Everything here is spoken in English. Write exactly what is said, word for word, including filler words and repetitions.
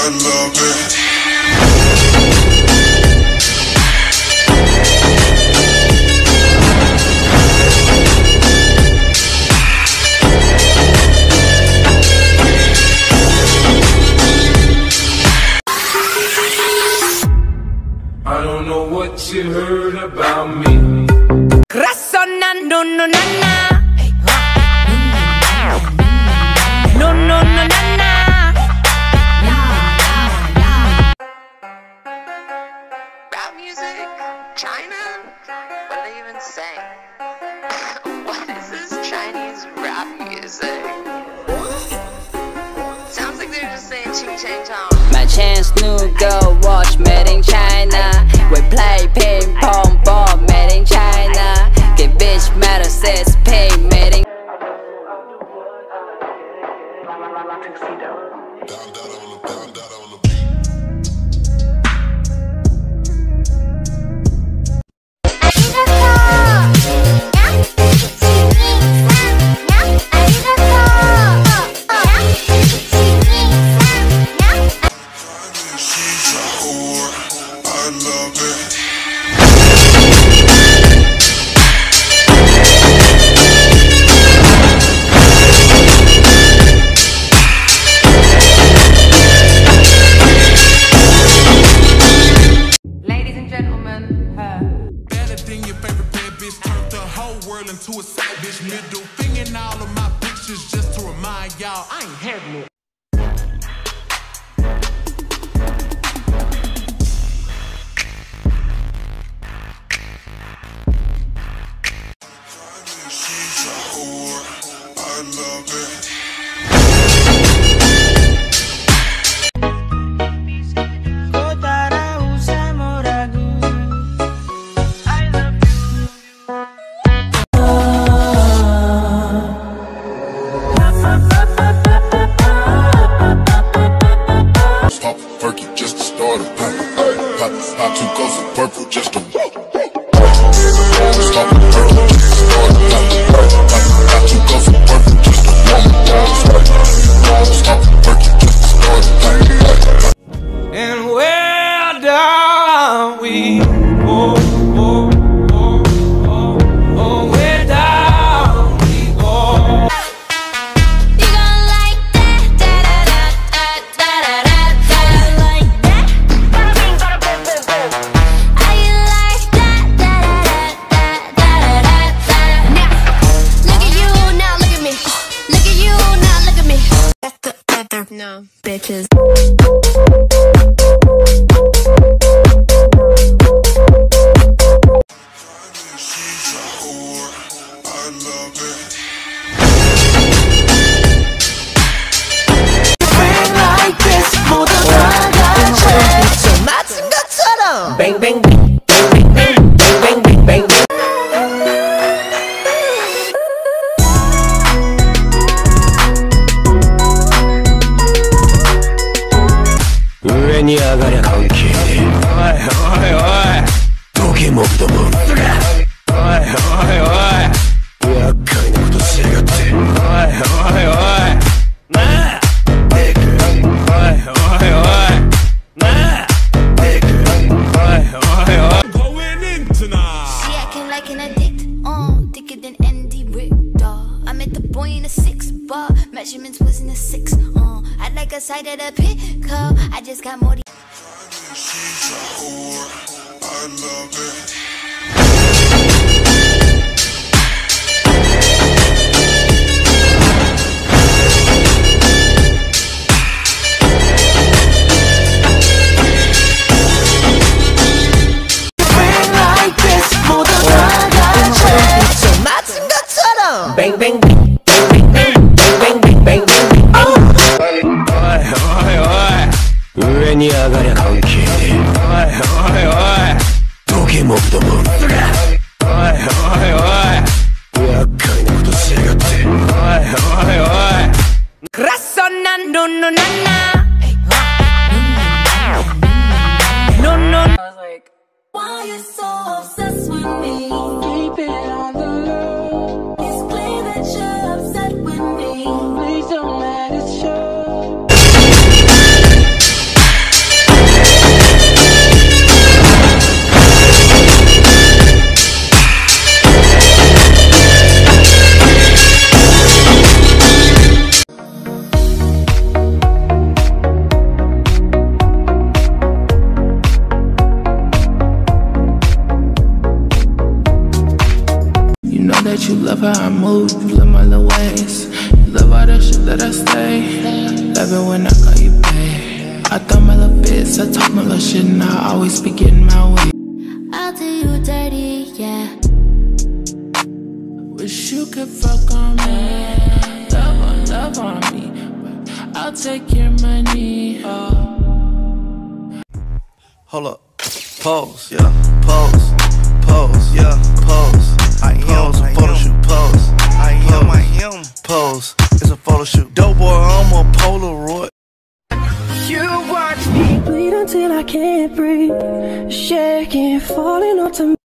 I love it. I don't know what you heard about me. No no na na, no no na na na. Rap music? China? What are they even saying? What is this Chinese rap music? Sounds like they're just saying ching chang chong. My chance new girl watch made in China. We play ping pong ball made in China. Get bitch matter says pay made in Down, down on the, down, down on the She's a whore, I love it. Ladies and gentlemen, her. Better than your favorite bad bitch. Turned the whole world into a side bitch. Middle finger in all of my pictures just to remind y'all I ain't having it. She's a whore, I love it. Pop a perky just to start a pop. Pop, pop two ghosts of purple just to walk. Pop a perky just to start a pop. Pop, pop two ghosts of purple just to walk. Pop a perky just to start a pop. And where down we go, oh, oh, oh, oh, where down we go. You gon' like that, da da da da da da da. Like that, bada bing, bada boom, boom, boom. How you like that, da da da da da da. Now, look at you, now look at me. Look at you, now look at me. That's the other no bitches. She's a whore, I love it. like this 모두 다 같이 좀 맞은 것처럼 Bang bang bang bang bang bang bang bang bang. 위에 아가랴 관계 어이 어이 어이 독이 몸도 멈추라 어이 어이 어이 약하게 것도 세겠지 어이 어이 어이 나 내그 어이 어이 어이 나 내그 어이 어이 어이 Going in tonight. She acting like an addict, uh, thicker than Andy Richter. I met the boy in a six bar, measurements was in a six, uh. I like a side of the pickup, I just got more. She's a whore, I love it. like this 모두 다 같이 좀 맞은 것처럼 Bang bang bang bang bang bang bang bang bang bang. 어이 어이 어이 위에 아가랴 관계 어이 어이 어이 독이 몸도 멈추라 어이 어이 어이 약하게 것도 세겠지 어이 어이 어이 그래서 난 노노나나 노노. I was like, Why you so obsessed with me? Keep it on the low. It's clear that you're upset with me. Please don't let it show. love how I move, you love my little ways. You love all that shit that I say. Love it when I call you babe. I thought my little bits, I talk my little shit, and I always be getting my way. I'll do you dirty, yeah. Wish you could fuck on me, love on, love on me, but I'll take your money. Oh. Hold up, pose, yeah, pose, pose, yeah, pose. I am a photo shoot, pose. I am, I am, pose. It's a photo shoot. Dope boy, I'm a Polaroid. You watch me bleed until I can't breathe, shaking, falling onto me.